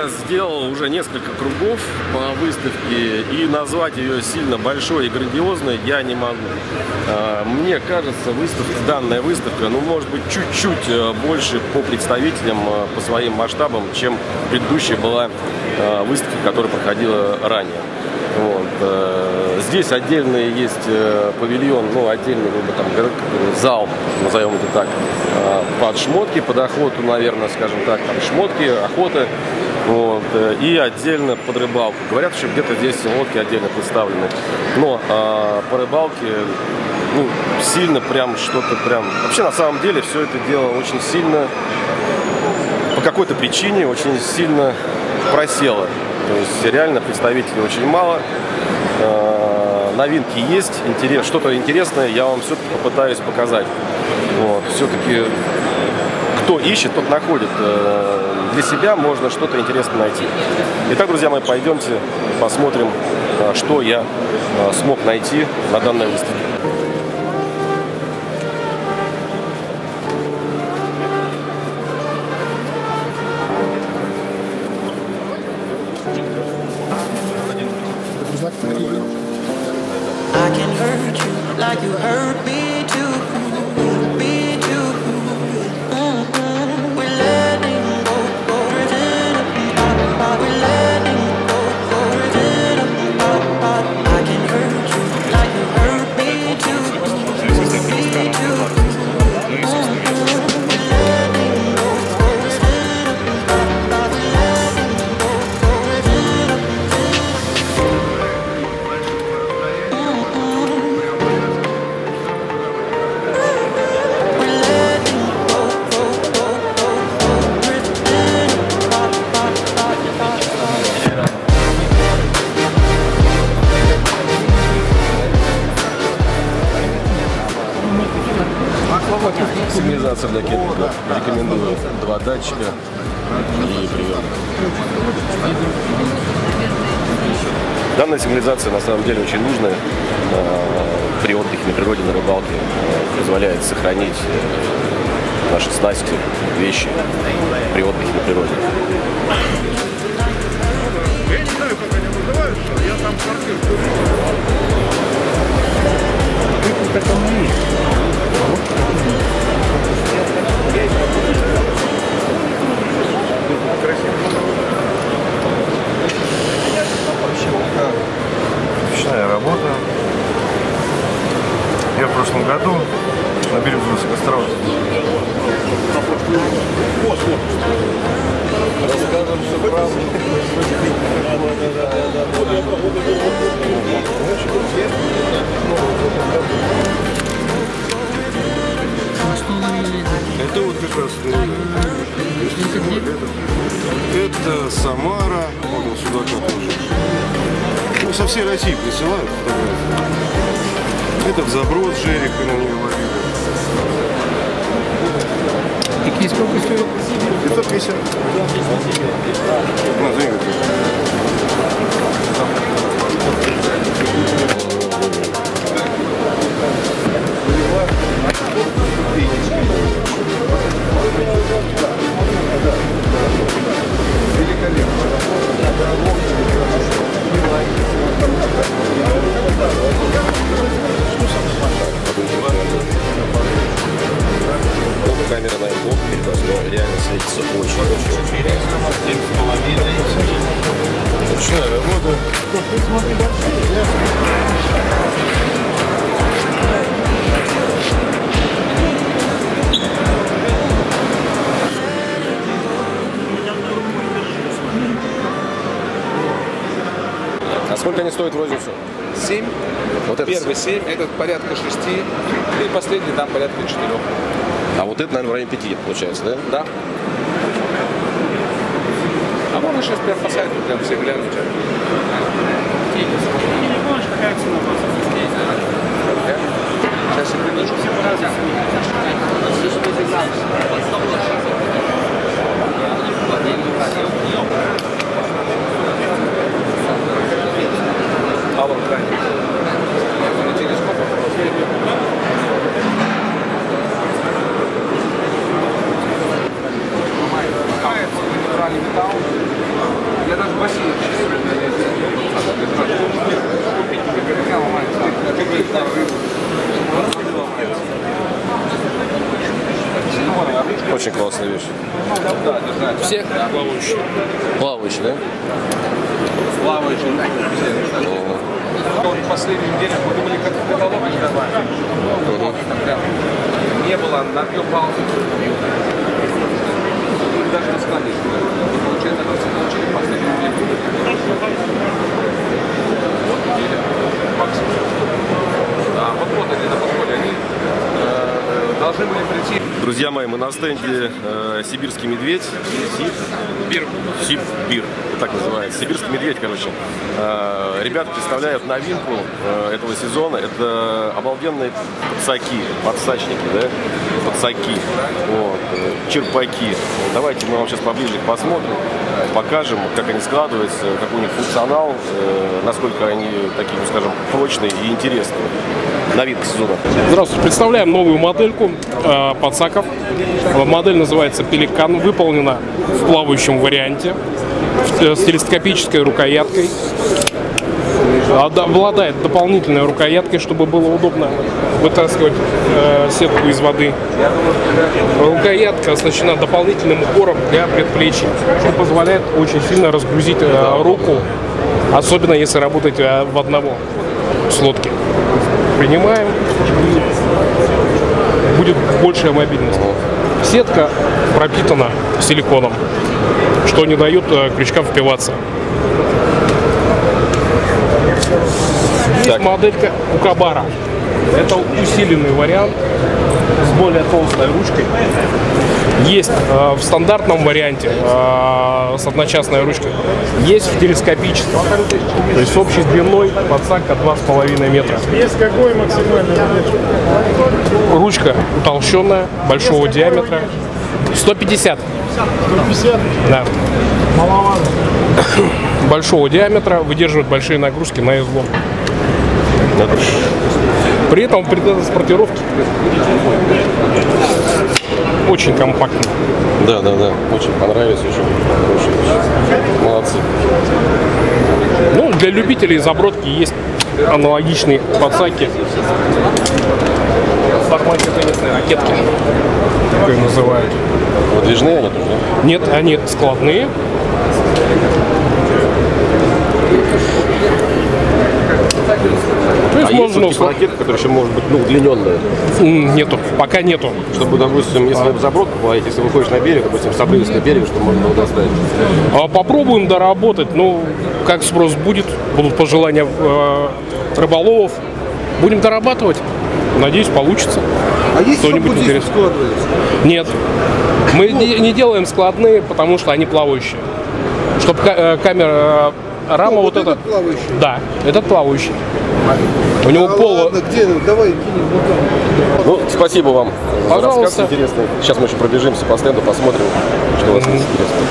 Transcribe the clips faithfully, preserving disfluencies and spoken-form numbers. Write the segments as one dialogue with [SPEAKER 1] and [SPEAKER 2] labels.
[SPEAKER 1] я сделал уже несколько кругов по выставке, и назвать ее сильно большой и грандиозной я не могу. Мне кажется, выставка, данная выставка, ну, может быть, чуть-чуть больше по представителям, по своим масштабам, чем предыдущая была выставка, которая проходила ранее. Вот. Здесь отдельный есть павильон, ну, отдельный там, зал, назовем это так, под шмотки, под охоту, наверное, скажем так, там шмотки, охота, вот, и отдельно под рыбалку. Говорят, что где-то здесь лодки отдельно представлены, но а, по рыбалке, ну, сильно прям что-то прям... Вообще, на самом деле, все это дело очень сильно, по какой-то причине, очень сильно просело. То есть реально представителей очень мало, новинки есть, интерес, что-то интересное я вам все-таки попытаюсь показать. Вот. Все-таки кто ищет, тот находит. Для себя можно что-то интересное найти. Итак, друзья мои, пойдемте посмотрим, что я смог найти на данной выставке.
[SPEAKER 2] I can hurt you like you hurt me too, me too. Mm-hmm. We're letting go, go, we're letting go, go, I can hurt you like you hurt me too, me too.
[SPEAKER 1] Сигнализация для кемпинга. Рекомендую два датчика и прием. Данная сигнализация на самом деле очень нужная при отдыхе на природе, на рыбалке. Позволяет сохранить наши снасти, вещи при отдыхе на природе.
[SPEAKER 3] Я не знаю, как они называются, я там квартиру. Ручная работа. Я в прошлом году на берегу Высокостровска. Расскажем все правду. Это вот как раз это, это Самара, вот он Судака тоже. Ну, со всей России присылают фотографии. Это в Заброд Жерика на нее ловили.
[SPEAKER 4] Какие сколько стоит?
[SPEAKER 3] пятьсот пятьдесят. На, двигай.
[SPEAKER 1] Камера на iPhone перед реально светится очень-очень.
[SPEAKER 3] Ручная работа.
[SPEAKER 1] А сколько они стоят в розницу?
[SPEAKER 4] семь.
[SPEAKER 1] Вот это
[SPEAKER 4] Первый семь, этот порядка шести. И последний там порядка четырех.
[SPEAKER 1] А вот это, наверное, в районе пяти получается, да?
[SPEAKER 4] Да. А можно сейчас прям по сайту прям все глянуть. Сейчас я приношу. А вот крайне. Телескоп. Натуральный металл. плавающие. В последнюю неделю мы думали, как в каталоге давали. Не было, набил палку. Даже не склонить. Получается, мы получили в последнюю неделю. Да, вот вот они на подходе. Они э, должны были прийти.
[SPEAKER 1] Друзья мои, мы на стенде э, «Сибирский медведь». Сибир. Сибир. Так называется. «Сибирский медведь», короче. Э, ребята представляют новинку э, этого сезона. Это обалденные подсаки, подсачники, да? Подсаки. Вот. Э, черпаки. Давайте мы вам сейчас поближе их посмотрим. Покажем, как они складываются, какой у них функционал, э, насколько они такие, ну, скажем, прочные и интересные. Новинка сезона.
[SPEAKER 5] Здравствуйте, представляем новую модельку э, подсаков. Модель называется «Пеликан», выполнена в плавающем варианте, с телескопической рукояткой. Обладает дополнительной рукояткой, чтобы было удобно вытаскивать э, сетку из воды. Рукоятка оснащена дополнительным упором для предплечий, что позволяет очень сильно разгрузить э, руку, особенно если работать э, в одного с лодки. Принимаем, будет большая мобильность. Сетка пропитана силиконом, что не дает э, крючкам впиваться. Есть так. Моделька Укабара. Это усиленный вариант с более толстой ручкой. Есть э, в стандартном варианте э, с одночасной ручкой. Есть в телескопическом. То есть с общей длиной подсака два с половиной метра.
[SPEAKER 6] Есть какой максимальный размер?
[SPEAKER 5] Ручка утолщенная, большого диаметра. сто пятьдесят.
[SPEAKER 6] сто пятьдесят?
[SPEAKER 5] Да.
[SPEAKER 6] Маловато.
[SPEAKER 5] Большого диаметра, выдерживает большие нагрузки на излом. При этом при транспортировке очень компактно.
[SPEAKER 1] Да, да, да. Очень понравились, очень хорошие. Молодцы.
[SPEAKER 5] Ну, для любителей забродки есть аналогичные подсаки в формате теннисной ракетки, как их называют.
[SPEAKER 1] Выдвижные они тоже, да?
[SPEAKER 5] Нет, они складные. То есть
[SPEAKER 1] а
[SPEAKER 5] можно
[SPEAKER 1] есть вот типа ракетка, которая еще может быть, ну, удлиненная?
[SPEAKER 5] Нету, пока нету.
[SPEAKER 1] Чтобы, допустим, если вы в забродку плаваете, если выходишь на берег, допустим, с обрывистого берега, чтобы можно было достать.
[SPEAKER 5] А попробуем доработать. Ну, как спрос будет, будут пожелания э, рыболовов. Будем дорабатывать. Надеюсь, получится.
[SPEAKER 3] А есть
[SPEAKER 5] что-нибудь
[SPEAKER 3] чтобы здесь
[SPEAKER 5] интересное?
[SPEAKER 3] складывались?
[SPEAKER 5] Нет. Мы не, не делаем складные, потому что они плавающие. Чтобы ка- камера, э, рама
[SPEAKER 3] О,
[SPEAKER 5] вот,
[SPEAKER 3] вот
[SPEAKER 5] эта.
[SPEAKER 3] этот плавающий?
[SPEAKER 5] Да, этот плавающий. У него
[SPEAKER 3] А
[SPEAKER 5] пол.
[SPEAKER 3] ладно, где? Давай кинем вот там.
[SPEAKER 1] Ну, спасибо вам за
[SPEAKER 5] Пожалуйста.
[SPEAKER 1] рассказ интересный. Сейчас мы еще пробежимся по стенду, посмотрим, что у вас есть интересного.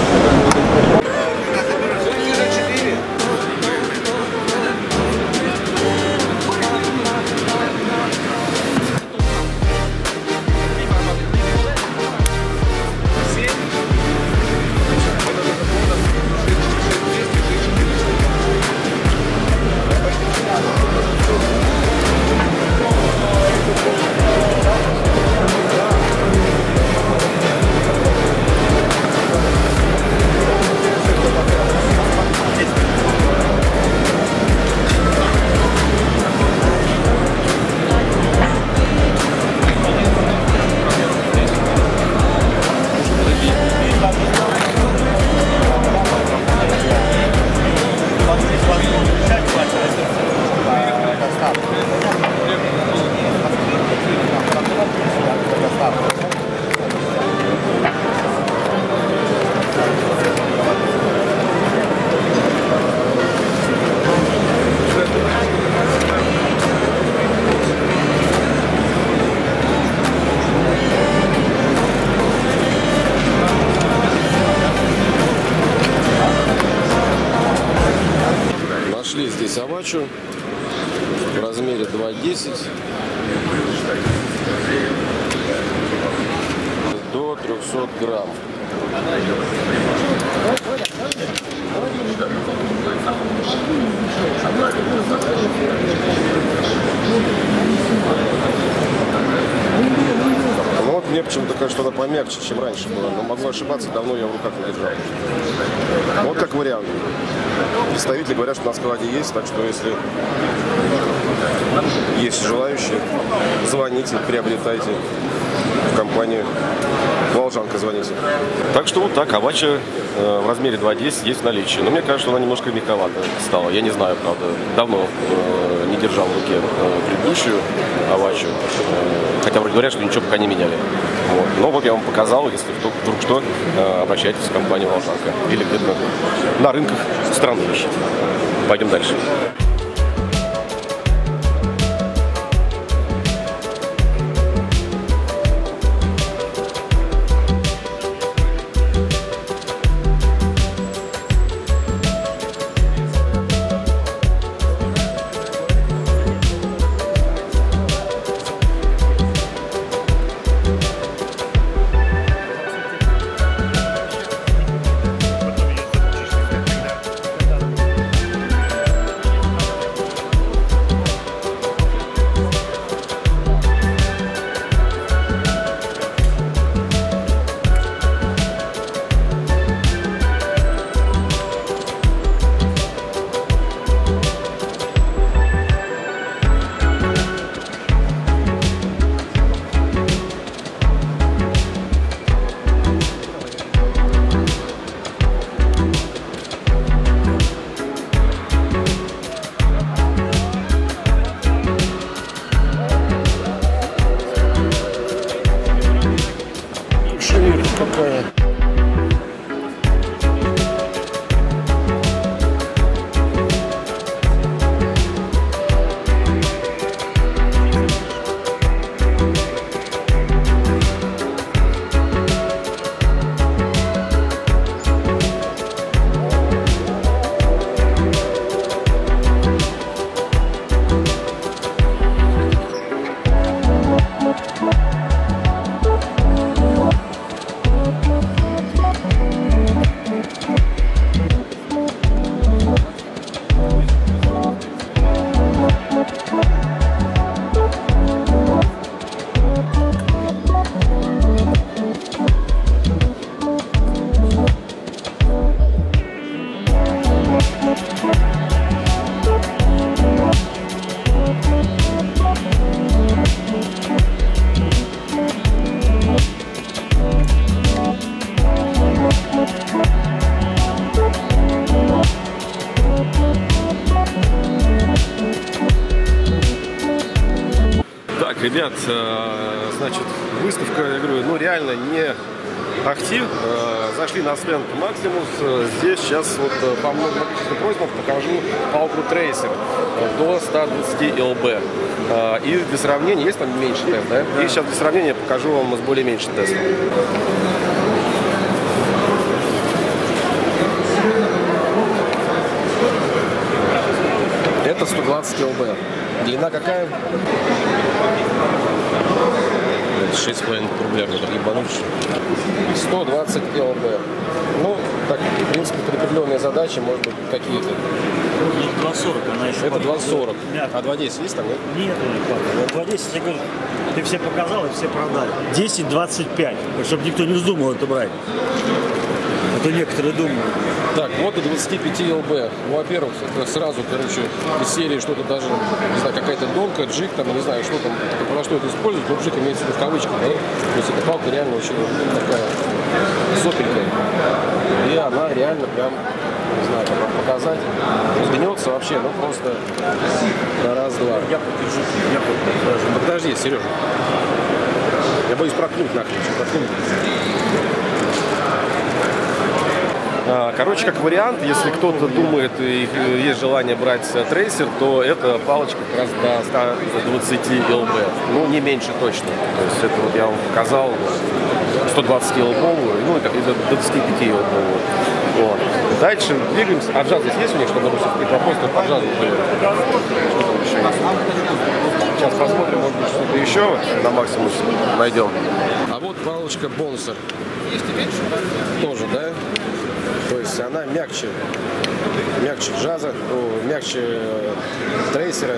[SPEAKER 1] Нашли здесь авачу в размере два десять до трёхсот грамм. Ну вот мне Мне почему-то кажется, что она помягче, чем раньше была. Но могу ошибаться, давно я в руках не держал. Вот как вариант. Представители говорят, что на складе есть, так что если есть желающие, звоните, приобретайте в компанию Волжанка, звоните. Так что вот так, Авача э, в размере два десять есть в наличии. Но мне кажется, что она немножко мягковата стала. Я не знаю, правда. Давно э, не держал в руке э, предыдущую Авачу. Э, хотя вроде говорят, что ничего пока не меняли. Вот. Но вот я вам показал, если вдруг что, э, обращайтесь в компанию Волжанка. Или где-то на рынках страны ищите. Пойдем дальше.
[SPEAKER 6] Какая?
[SPEAKER 1] Ребят, значит, выставка, я говорю, ну реально не ахти. Зашли на стенд Maximus. Здесь сейчас вот по многочисленным просьбам покажу палку Tracer до ста двадцати эл би. И для сравнения, есть там меньше тест, да? И сейчас для сравнения покажу вам с более меньшим тестом. Это сто двадцать эл би. Длина какая? шесть с половиной рублей, ебануть. сто двадцать эл би. Ну, так, в принципе, при определенные задачи, может быть, какие-то.
[SPEAKER 7] два сорок, она еще.
[SPEAKER 1] Это два сорок. А два десять есть там, нет?
[SPEAKER 7] Нет, два десять, я говорю, ты все показал и все продали. десять двадцать пять, чтобы никто не вздумал это брать. А то некоторые думают.
[SPEAKER 1] Так, вот до двадцати пяти эл би. Ну, во-первых, это сразу, короче, из серии что-то даже, не знаю, какая-то донка, джиг, там, не знаю, что там, про что это используют, но джиг имеется в виду в кавычках, да? То есть эта палка реально очень такая сопенькая. И она реально прям, не знаю, как вам показать, гнется вообще, ну просто на раз-два.
[SPEAKER 7] Я подержу, я подержу.
[SPEAKER 1] Ну, подожди, Сережа. Я боюсь проткнуть нахрен, что проткнуть. Короче, как вариант, если кто-то думает и есть желание брать трейсер, то эта палочка как раз до ста двадцати эл би. Ну, не меньше точно. То есть это вот я вам показал сто двадцать эл би, ну, и до двадцати пяти эл би. Вот. Дальше двигаемся. А джаз здесь есть у них, чтобы какие-то вопросы по джазу были? Что там еще есть? Сейчас посмотрим, может быть, что-то еще на Максимусе найдем. А вот палочка Бонсер. Есть и меньше? Тоже, да? То есть она мягче, мягче джаза, о, мягче э, трейсера.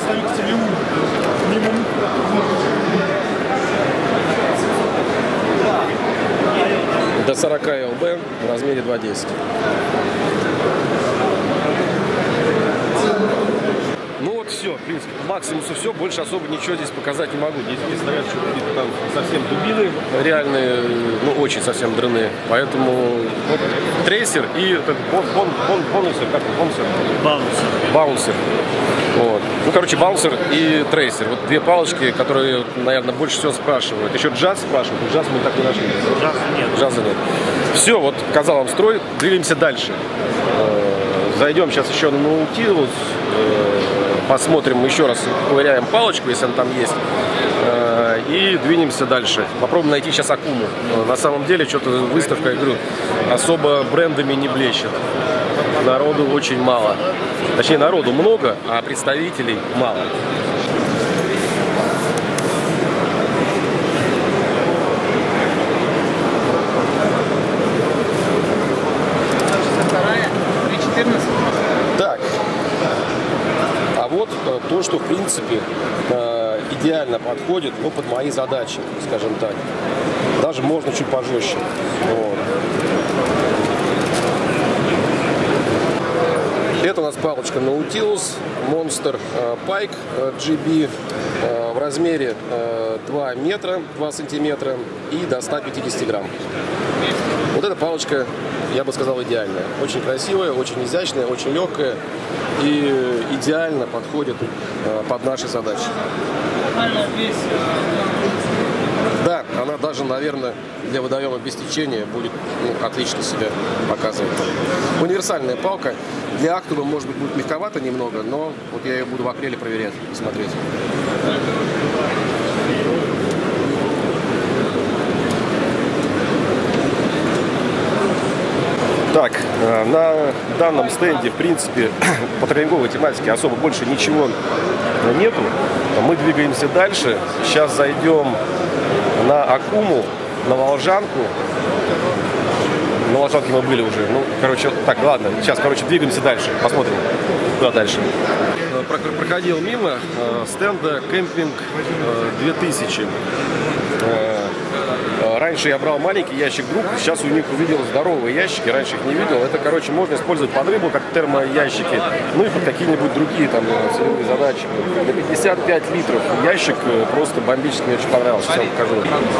[SPEAKER 6] представить к тебе мимо.
[SPEAKER 1] До сорока эл бэ в размере два десять. Ну вот все, в принципе, по максимуму все, больше особо ничего здесь показать не могу. Здесь, здесь стоят что-то там совсем дубины реальные, ну очень совсем дрыны. Поэтому вот, трейсер и этот бон, бон, бон, бонусер, как он, бонусер?
[SPEAKER 7] Баунсер.
[SPEAKER 1] Баунсер. Вот. Ну, короче, баунсер и трейсер. Вот две палочки, которые, наверное, больше всего спрашивают. Еще джаз спрашивают, джаз мы так не нашли.
[SPEAKER 7] Джаза нет.
[SPEAKER 1] Джаза нет. Все, вот показал вам строй, двигаемся дальше. Зайдем сейчас еще на Наутилус, посмотрим еще раз, ковыряем палочку, если она там есть, и двинемся дальше. Попробуем найти сейчас Акуму. На самом деле, что-то выставка, я говорю, особо брендами не блещет. Народу очень мало. Точнее, народу много, а представителей мало. Так, а вот то, что в принципе идеально подходит, ну, под мои задачи, скажем так. Даже можно чуть пожестче. Вот. Это у нас палочка Nautilus Monster Pike джи би в размере два метра, два сантиметра и до ста пятидесяти грамм. Вот эта палочка, я бы сказал, идеальная. Очень красивая, очень изящная, очень легкая и идеально подходит под наши задачи. Да, она даже, наверное, для водоема без течения будет, ну, отлично себя показывать. Универсальная палка. Для актума, может быть, будет мягковато немного, но вот я ее буду в апреле проверять и смотреть. Так, на данном стенде, в принципе, по тренинговой тематике особо больше ничего нету. Мы двигаемся дальше. Сейчас зайдем на Акуму, на Волжанку. На Волжанке мы были уже. Ну, короче, так, ладно. Сейчас, короче, двигаемся дальше. Посмотрим, куда дальше. Проходил мимо стенда Кемпинг две тысячи. Раньше я брал маленький ящик групп, сейчас у них увидел здоровые ящики, раньше их не видел. Это, короче, можно использовать под рыбу, как термоящики, ну и под какие-нибудь другие там целевые задачи. На пятьдесят пять литров ящик просто бомбически, мне очень понравился, сейчас вам покажу.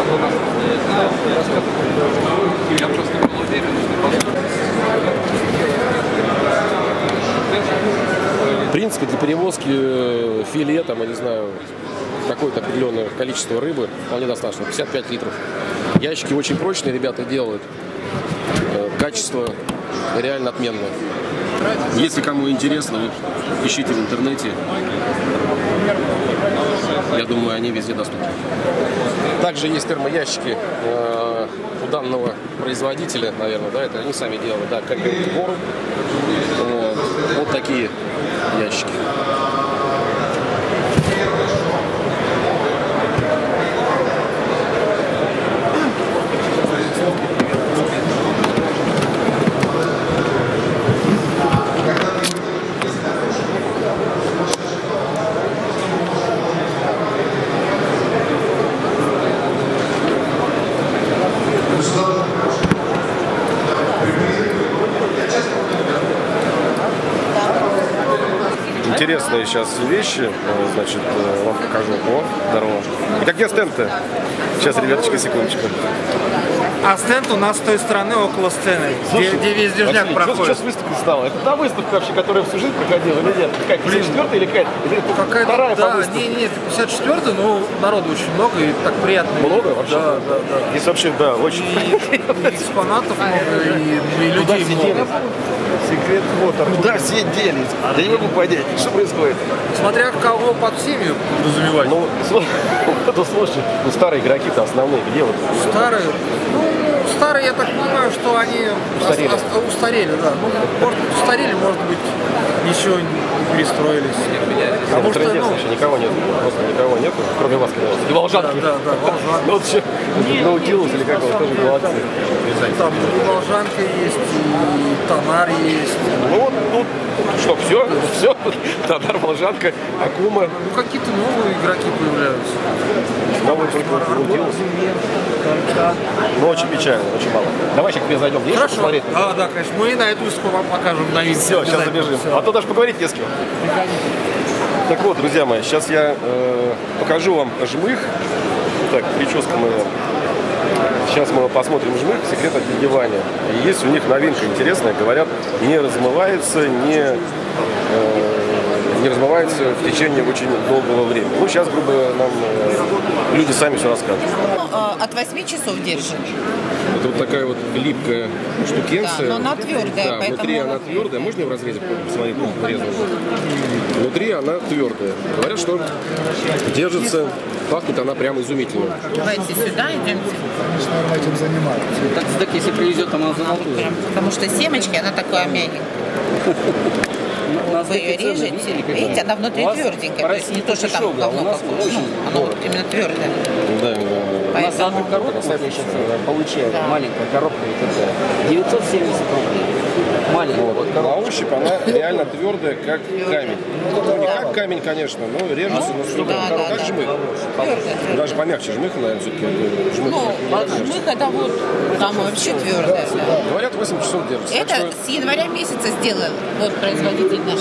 [SPEAKER 1] В принципе, для перевозки филе, там, я не знаю, какое-то определенное количество рыбы вполне достаточно, пятьдесят пять литров. Ящики очень прочные ребята делают, качество реально отменное. Если кому интересно, ищите в интернете, я думаю, они везде доступны. Также есть термоящики э, у данного производителя, наверное, да, это они сами делают, да, как вот, вот такие ящики. Интересные сейчас вещи, значит, вам покажу. О, здорово. И как где стенд-то? Сейчас, ребяточки, секундочку.
[SPEAKER 8] А стенд у нас с той стороны, около сцены,
[SPEAKER 1] Слушай,
[SPEAKER 8] где, где весь движняк проходит.
[SPEAKER 1] Что с выставкой стала? Это та выставка вообще, которая всю жизнь проходила или нет? Какая, пятьдесят четвёртая или какая-то? Или
[SPEAKER 8] Какая-то,
[SPEAKER 1] вторая
[SPEAKER 8] да,
[SPEAKER 1] по выставке?
[SPEAKER 8] не, не, не, пятьдесят четвёртая, но народу очень много и так приятно.
[SPEAKER 1] Много вообще?
[SPEAKER 8] Да, да, да.
[SPEAKER 1] Здесь вообще, да, очень.
[SPEAKER 8] И, и экспонатов много, и, и людей много.
[SPEAKER 1] Секрет вот. Куда все делись? Я не могу понять, что происходит.
[SPEAKER 8] Смотря кого под семью подразумевать.
[SPEAKER 1] Ну, ну, слушай, ну старые игроки-то основные, где вот?
[SPEAKER 8] Старые, ну, старые, я так понимаю, что они
[SPEAKER 1] Устарели.
[SPEAKER 8] ос- ос- устарели, да. Ну, может быть, устарели, может быть, еще не перестроились. Потому что,
[SPEAKER 1] Трендец
[SPEAKER 8] ну,
[SPEAKER 1] вообще никого нет, просто никого нет, кроме вас, конечно. И Волжанки.
[SPEAKER 8] Да, да, да, Волжанки.
[SPEAKER 1] Ну вот еще Наутилус или как он, тоже молодцы. сайте?
[SPEAKER 8] Там и волжанка есть, и тонар есть.
[SPEAKER 1] Ну вот, тут что, все, все, Тонар, волжанка, акума.
[SPEAKER 8] Ну какие-то новые игроки появляются.
[SPEAKER 1] Новый только крутился. Ну очень печально, очень мало. Давай сейчас к тебе зайдем. Есть что посмотреть?
[SPEAKER 8] Да, да, конечно. Мы и на эту выставку вам покажем на видео.
[SPEAKER 1] Все, сейчас забежим. А то даже поговорить не с кем. Так вот, друзья мои, сейчас я э, покажу вам жмых. Так, прическа моя. Сейчас мы посмотрим жмых, секрет отдевания. И есть у них новинка интересная, говорят, не размывается, не, э, не размывается в течение очень долгого времени. Ну, сейчас, грубо говоря, нам э, люди сами все расскажут.
[SPEAKER 9] От восьми часов держит.
[SPEAKER 1] Это вот такая вот липкая штукенция.
[SPEAKER 9] Да, но она твердая,
[SPEAKER 1] да,
[SPEAKER 9] поэтому...
[SPEAKER 1] внутри она твердая. Можно ее в разрезе посмотреть, как порезано? Внутри она твердая. Говорят, что держится, пахнет она прям изумительно.
[SPEAKER 9] Давайте сюда идемте.
[SPEAKER 6] Конечно, этим занимаются.
[SPEAKER 4] Так, так если привезет, она
[SPEAKER 9] Вот прям, потому что семечки, она такая мягенькая. Вы ее режете, видите, она внутри тверденькая. То есть не то, что там говно какое-то. Ну, она вот именно твердая.
[SPEAKER 1] Да, да, да.
[SPEAKER 4] У нас одну коробку получаем,
[SPEAKER 9] Да.
[SPEAKER 4] маленькая коробка вот такая, девятьсот семьдесят рублей. Маленькая вот,
[SPEAKER 1] Вот, на ощупь она реально твердая, как камень. Ну, не как камень, конечно, но режется на струну,
[SPEAKER 9] да, да,
[SPEAKER 1] как
[SPEAKER 9] да.
[SPEAKER 1] жмых.
[SPEAKER 9] Твердая.
[SPEAKER 1] Даже помягче жмых, наверное, все-таки жмых.
[SPEAKER 9] Ну, а жмых это вот, там вообще твердая. Да.
[SPEAKER 1] Говорят, восемь часов держится.
[SPEAKER 9] Это
[SPEAKER 1] Так что
[SPEAKER 9] с января месяца сделал вот производитель наш.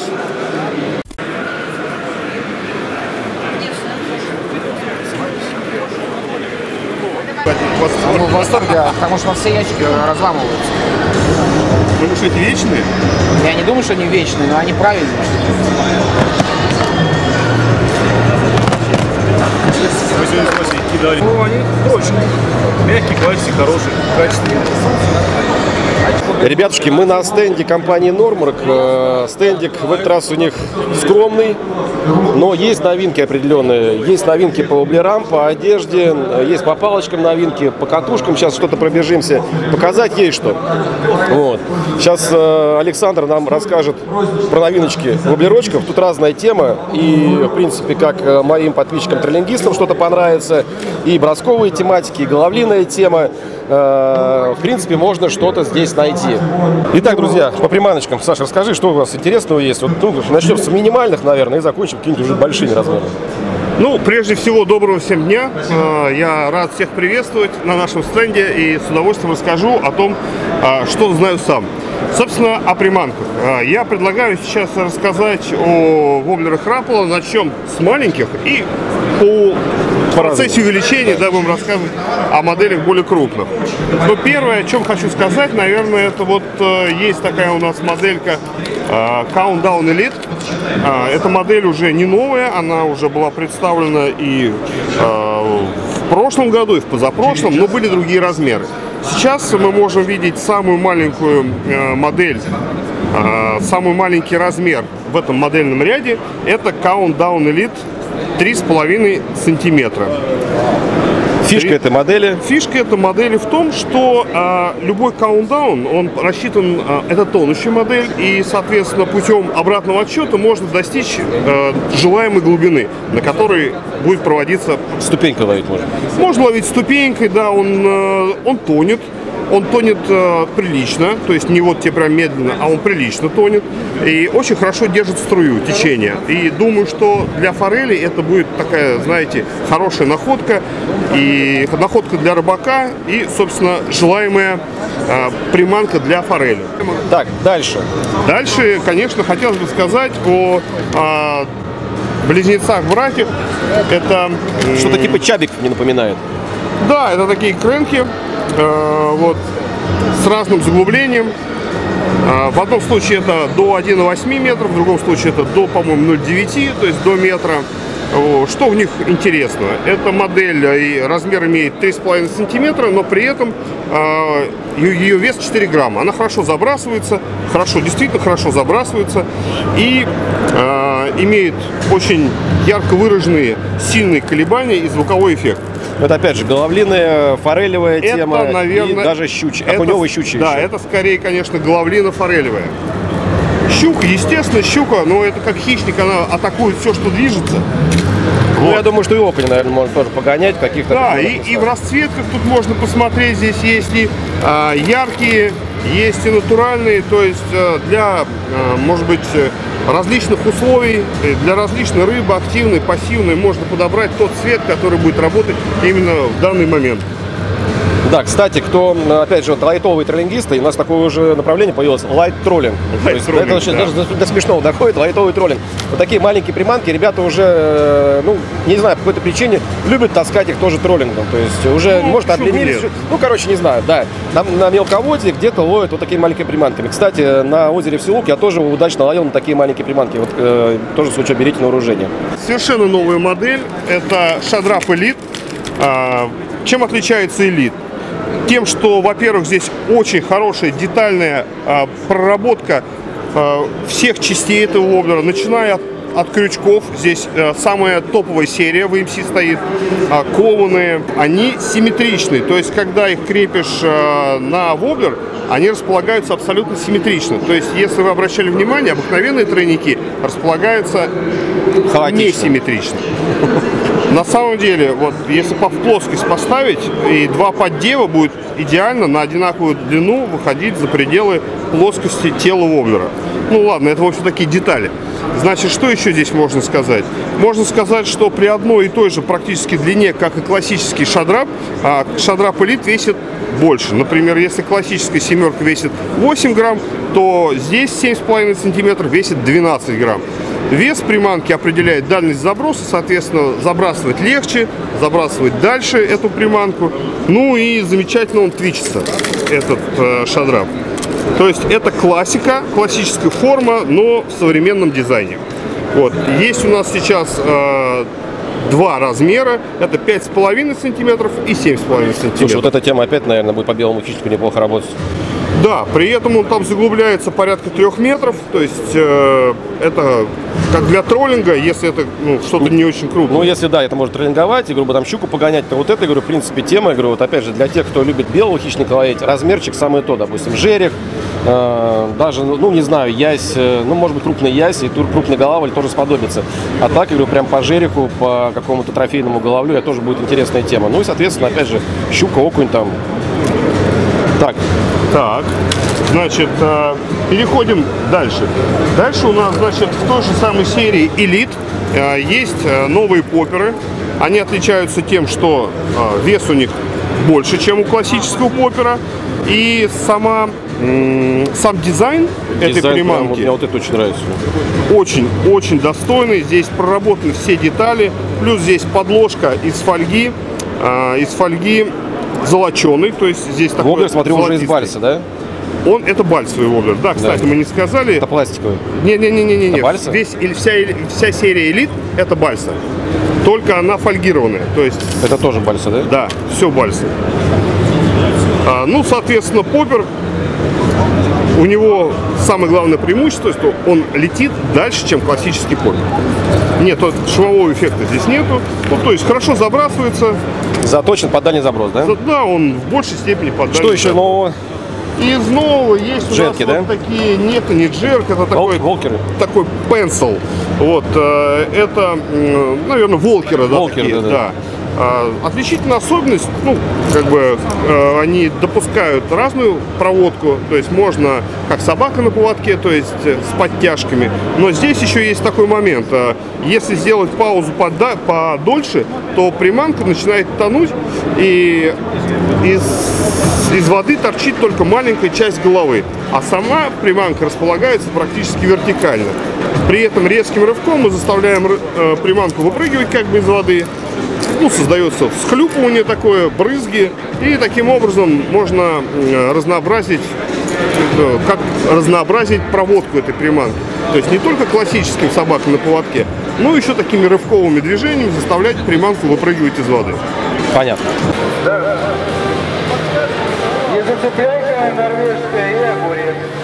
[SPEAKER 8] Мы в восторге, потому что все ящики разламываются.
[SPEAKER 3] Потому что эти вечные?
[SPEAKER 8] Я не думаю, что они вечные, но они правильные.
[SPEAKER 3] Ну, они прочные. Мягкий, классик, хороший, качественный.
[SPEAKER 1] Ребятушки, мы на стенде компании Нормарк. Э, Стендик в этот раз у них скромный, но есть новинки определенные. Есть новинки по воблерам, по одежде, есть по палочкам новинки, по катушкам. Сейчас что-то пробежимся. Показать есть что. Вот. Сейчас э, Александр нам расскажет про новиночки воблерочков. Тут разная тема. И, в принципе, как э, моим подписчикам-троллингистам что-то понравится. И бросковые тематики, и головлиная тема. Э, в принципе, можно что-то здесь найти. Итак, друзья, по приманочкам. Саша, расскажи, что у вас интересного есть. Вот, ну, начнем с минимальных, наверное, и закончим какими-то уже большими размерами.
[SPEAKER 3] Ну, прежде всего, доброго всем дня. Э, Я рад всех приветствовать на нашем стенде и с удовольствием расскажу о том, э, что знаю сам. Собственно, о приманках. Э, Я предлагаю сейчас рассказать о воблерах Rapala. Начнем с маленьких и по в процессе увеличения, да, будем рассказывать о моделях более крупных. Но первое, о чем хочу сказать, наверное, это вот э, есть такая у нас моделька э, Countdown Elite. Э, эта модель уже не новая, она уже была представлена и э, в прошлом году, и в позапрошлом, но были другие размеры. Сейчас мы можем видеть самую маленькую э, модель, э, самый маленький размер в этом модельном ряде. Это Countdown Elite три с половиной сантиметра.
[SPEAKER 1] Фишка этой модели?
[SPEAKER 3] Фишка этой модели в том, что э, любой countdown, он рассчитан, э, это тонущая модель, и, соответственно, путем обратного отсчета можно достичь э, желаемой глубины, на которой будет проводиться...
[SPEAKER 1] Ступенька ловить можно?
[SPEAKER 3] Можно ловить ступенькой, да, он, э, он тонет. Он тонет э, прилично, то есть не вот тебе прям медленно, а он прилично тонет. И очень хорошо держит струю, течение. И думаю, что для форели это будет такая, знаете, хорошая находка. И находка для рыбака и, собственно, желаемая э, приманка для форели.
[SPEAKER 1] Так, дальше.
[SPEAKER 3] Дальше, конечно, хотелось бы сказать о э, близнецах-братьях. Это... м,
[SPEAKER 1] Что-то типа чабиков мне напоминает.
[SPEAKER 3] Да, это такие кренки, э, вот, с разным заглублением. Э, в одном случае это до один и восемь метров, в другом случае это до, по-моему, ноль целых девять, то есть до метра. О, что в них интересно? Эта модель и размер имеет три с половиной сантиметра, но при этом э, ее вес четыре грамма. Она хорошо забрасывается, хорошо, действительно хорошо забрасывается и э, имеет очень ярко выраженные сильные колебания и звуковой эффект.
[SPEAKER 1] Это опять же головлиная, форелевая
[SPEAKER 3] Это,
[SPEAKER 1] тема,
[SPEAKER 3] наверное,
[SPEAKER 1] и даже щучья,
[SPEAKER 3] это,
[SPEAKER 1] окуневая щучья.
[SPEAKER 3] Да,
[SPEAKER 1] еще.
[SPEAKER 3] это скорее, конечно, головлина форелевая. Щука, естественно, щука, но это как хищник, она атакует все, что движется.
[SPEAKER 1] Ну, я думаю, что и окунь, наверное, можно тоже погонять в каких-то...
[SPEAKER 3] Да, и, и в расцветках тут можно посмотреть, здесь есть и а, яркие, есть и натуральные, то есть а, для, а, может быть, различных условий, для различной рыбы, активной, пассивной, можно подобрать тот цвет, который будет работать именно в данный момент.
[SPEAKER 1] Да, кстати, кто, опять же, вот, лайтовые троллингисты, у нас такое уже направление появилось, лайт-троллинг.
[SPEAKER 3] Лайт-троллинг,
[SPEAKER 1] это вообще
[SPEAKER 3] да.
[SPEAKER 1] даже до, до смешного доходит, лайтовый троллинг. Вот такие маленькие приманки ребята уже, ну, не знаю, по какой-то причине любят таскать их тоже троллингом. То есть уже,
[SPEAKER 3] Ну,
[SPEAKER 1] может,
[SPEAKER 3] почему бы
[SPEAKER 1] обленились.
[SPEAKER 3] нет?
[SPEAKER 1] Ну, короче, не знаю, да. На, на мелководье где-то ловят вот такими маленькими приманками. Кстати, на озере Вселук я тоже удачно ловил на такие маленькие приманки. Вот э, тоже, в случае, берите на вооружение.
[SPEAKER 3] Совершенно новая модель, это Shadrap Elite. А, чем отличается Elite? Тем, что, во-первых, здесь очень хорошая детальная а, проработка а, всех частей этого воблера, начиная от, от крючков. Здесь а, самая топовая серия в эм си стоит, а, кованые. Они симметричные, то есть, когда их крепишь а, на воблер, они располагаются абсолютно симметрично. То есть, если вы обращали внимание, обыкновенные тройники располагаются несимметрично. На самом деле, вот если по в плоскость поставить, и два поддева будет идеально на одинаковую длину выходить за пределы плоскости тела воблера. Ну ладно, это, в общем, такие детали. Значит, что еще здесь можно сказать? Можно сказать, что при одной и той же практически длине, как и классический Shadrap, Shadrap Elite весит больше. Например, если классическая семерка весит восемь грамм, то здесь семь с половиной сантиметров весит двенадцать грамм. Вес приманки определяет дальность заброса, соответственно, забрасывать легче, забрасывать дальше эту приманку. Ну и замечательно он твичится, этот э, Shadrap. То есть это классика, классическая форма, но в современном дизайне. Вот. Есть у нас сейчас э, два размера, это пять с половиной сантиметров и семь с половиной сантиметров.
[SPEAKER 1] Слушай, вот эта тема опять, наверное, будет по белому хищнику неплохо работать.
[SPEAKER 3] Да, при этом он там заглубляется порядка трех метров, то есть э, это как для троллинга, если это ну, что-то не очень крупное.
[SPEAKER 1] Ну, если да, это может троллинговать, и, грубо, там щуку погонять, то вот это, говорю, в принципе, тема, я говорю, вот опять же, для тех, кто любит белого хищника ловить, размерчик самое то, допустим, жерех, э, даже, ну, не знаю, ясь, э, ну, может быть, крупный ясь, и тур крупный голавль тоже сподобится. А так, я говорю, прям по жереху, по какому-то трофейному головлю, это тоже будет интересная тема. Ну, и, соответственно, опять же, щука, окунь там. Так.
[SPEAKER 3] Так, значит, э, переходим дальше. Дальше у нас, значит, в той же самой серии Elite э, есть э, новые попперы. Они отличаются тем, что э, вес у них больше, чем у классического поппера. И сама, м, сам дизайн,
[SPEAKER 1] Дизайн,
[SPEAKER 3] этой приманки
[SPEAKER 1] мне вот это очень нравится.
[SPEAKER 3] очень-очень достойный. Здесь проработаны все детали. Плюс здесь подложка из фольги, э, из фольги золоченый, то есть здесь такой
[SPEAKER 1] воблер, смотрю, уже из бальса, да?
[SPEAKER 3] Он, это бальсовый воблер. Да, кстати,
[SPEAKER 1] да.
[SPEAKER 3] мы не сказали.
[SPEAKER 1] Это пластиковый.
[SPEAKER 3] Не-не-не-не-не.
[SPEAKER 1] Это бальса?
[SPEAKER 3] Весь, или вся, вся серия Elite это бальса. Только она фольгированная. То есть,
[SPEAKER 1] это тоже бальса, да?
[SPEAKER 3] Да, все бальса. А, ну, соответственно, поппер, у него самое главное преимущество, что он летит дальше, чем классический поппер. Нет, вот шумового эффекта здесь нету. Ну, то есть хорошо забрасывается.
[SPEAKER 1] Заточен под дальний заброс, да?
[SPEAKER 3] Да, он в большей степени под дальний.
[SPEAKER 1] Что еще нового?
[SPEAKER 3] Из нового есть у
[SPEAKER 1] джерки,
[SPEAKER 3] нас
[SPEAKER 1] да?
[SPEAKER 3] вот такие, нет, не джерк, это такой,
[SPEAKER 1] волкеры.
[SPEAKER 3] такой пенсил. Вот, э, это, э, наверное, волкеры, да,
[SPEAKER 1] волкеры,
[SPEAKER 3] такие,
[SPEAKER 1] да, да.
[SPEAKER 3] да. А, отличительная особенность, ну, как бы, э, они допускают разную проводку, то есть можно, как собака на поводке, то есть э, с подтяжками. Но здесь еще есть такой момент, э, если сделать паузу пода- подольше, то приманка начинает тонуть, и из, из воды торчит только маленькая часть головы, а сама приманка располагается практически вертикально. При этом резким рывком мы заставляем э, приманку выпрыгивать как бы из воды. Ну, создается всхлюпывание такое, брызги, и таким образом можно э, разнообразить, э, как разнообразить проводку этой приманки. То есть не только классическим собакам на поводке, но еще такими рывковыми движениями заставлять приманку выпрыгивать из воды.
[SPEAKER 1] Понятно.
[SPEAKER 10] Языцепляйка норвежская и огурец.